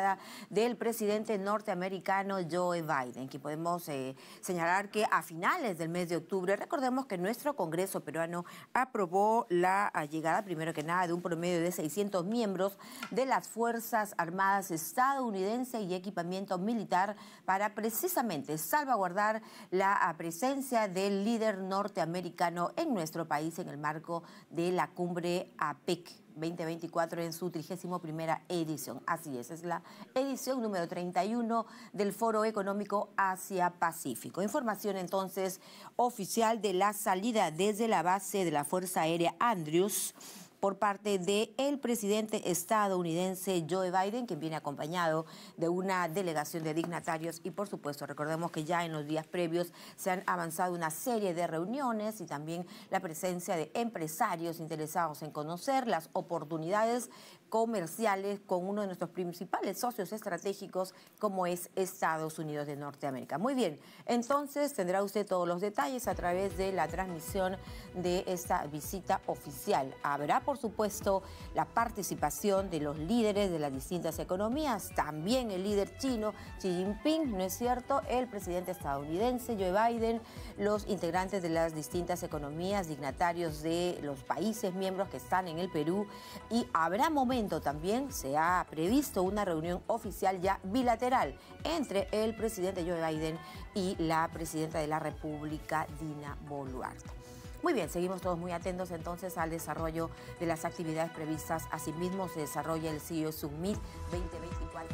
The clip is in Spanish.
del presidente norteamericano Joe Biden, que podemos señalar que a finales del mes de octubre, recordemos que nuestro Congreso peruano aprobó la llegada, primero que nada, de un promedio de 600 miembros de las Fuerzas Armadas estadounidenses y equipamiento militar para precisamente salvaguardar la presencia del líder norteamericano en nuestro país en el marco de la cumbre APEC 2024 en su 31ª edición. Así es la edición número 31 del Foro Económico Asia-Pacífico. Información entonces oficial de la salida desde la base de la Fuerza Aérea Andrews por parte del presidente estadounidense Joe Biden, quien viene acompañado de una delegación de dignatarios y, por supuesto, recordemos que ya en los días previos se han avanzado una serie de reuniones y también la presencia de empresarios interesados en conocer las oportunidades comerciales con uno de nuestros principales socios estratégicos, como es Estados Unidos de Norteamérica. Muy bien, entonces tendrá usted todos los detalles a través de la transmisión de esta visita oficial. Habrá, por supuesto, la participación de los líderes de las distintas economías, también el líder chino Xi Jinping, ¿no es cierto?, el presidente estadounidense Joe Biden, los integrantes de las distintas economías, dignatarios de los países miembros que están en el Perú, y habrá momentos también, se ha previsto una reunión oficial ya bilateral entre el presidente Joe Biden y la presidenta de la República, Dina Boluarte. Muy bien, seguimos todos muy atentos entonces al desarrollo de las actividades previstas. Asimismo, se desarrolla el CEO Summit 2024.